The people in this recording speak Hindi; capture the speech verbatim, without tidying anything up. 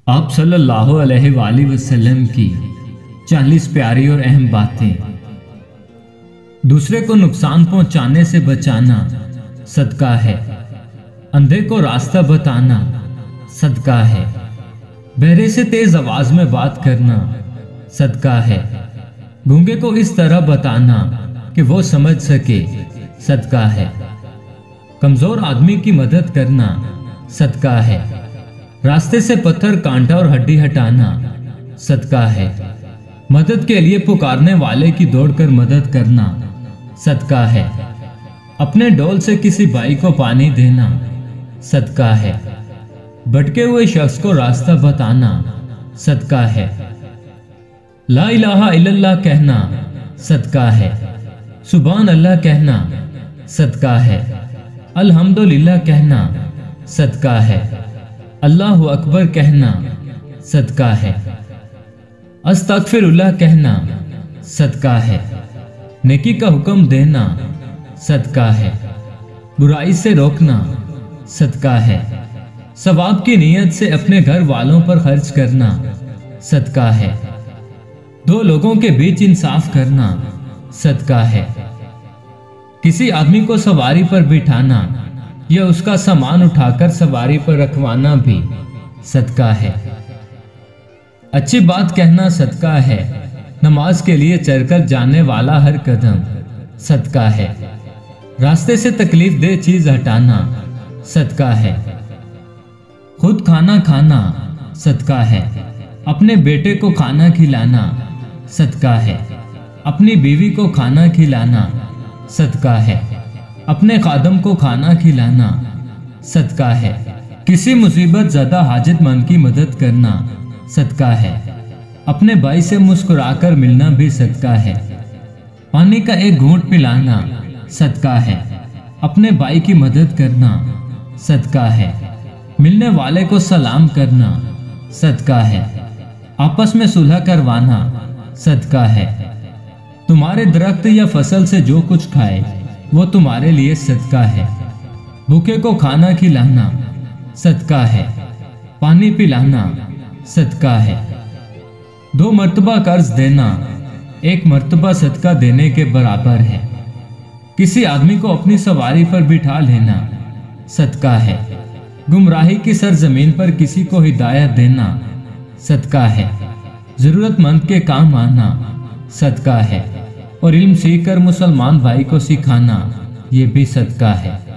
आप सल्लल्लाहु अलैहि वसल्लम की चालीस प्यारी और अहम बातें। दूसरे को नुकसान पहुंचाने से बचाना सदका है। अंधे को रास्ता बताना सदका है। बहरे से तेज आवाज में बात करना सदका है। गूंगे को इस तरह बताना कि वो समझ सके सदका है। कमजोर आदमी की मदद करना सदका है। रास्ते से पत्थर, कांटा और हड्डी हटाना सदका है। मदद के लिए पुकारने वाले की दौड़कर मदद करना सदका है। अपने डोल से किसी भाई को पानी देना सदका है। भटके हुए शख्स को रास्ता बताना सदका है। ला इलाहा इल्लल्लाह कहना सदका है। सुभान अल्लाह कहना सदका है। अल्हम्दुलिल्लाह कहना सदका है। अल्लाहु अकबर कहना सदका है। अस्तगफिरुल्लाह कहना सदका है। नेकी का हुक्म देना सदका है। बुराई से रोकना सदका है। सवाब की नीयत से अपने घर वालों पर खर्च करना सदका है। दो लोगों के बीच इंसाफ करना सदका है। किसी आदमी को सवारी पर बिठाना या उसका सामान उठाकर सवारी पर रखवाना भी सदका है। अच्छी बात कहना सदका है। नमाज के लिए चलकर जाने वाला हर कदम सदका है। रास्ते से तकलीफ दे चीज हटाना सदका है। खुद खाना खाना सदका है। अपने बेटे को खाना खिलाना सदका है। अपनी बीवी को खाना खिलाना सदका है। अपने खादम को खाना खिलाना सदका है। किसी मुसीबत ज़्यादा हाजतमंद की मदद करना सदका है। अपने भाई से मुस्कुराकर मिलना भी सदका है। पानी का एक घूंट पिलाना सदका है। अपने भाई की मदद करना सदका है। मिलने वाले को सलाम करना सदका है। आपस में सुलह करवाना सदका है। तुम्हारे दरख्त या फसल से जो कुछ खाए वो तुम्हारे लिए सदका है। भूखे को खाना खिलाना सदका है। पानी पिलाना सदका है। दो मर्तबा कर्ज देना एक मर्तबा सदका देने के बराबर है। किसी आदमी को अपनी सवारी पर बिठा लेना सदका है। गुमराही की सरजमीन पर किसी को हिदायत देना सदका है। जरूरतमंद के काम आना सदका है। और इल्म सीखकर मुसलमान भाई को सिखाना ये भी सदका है।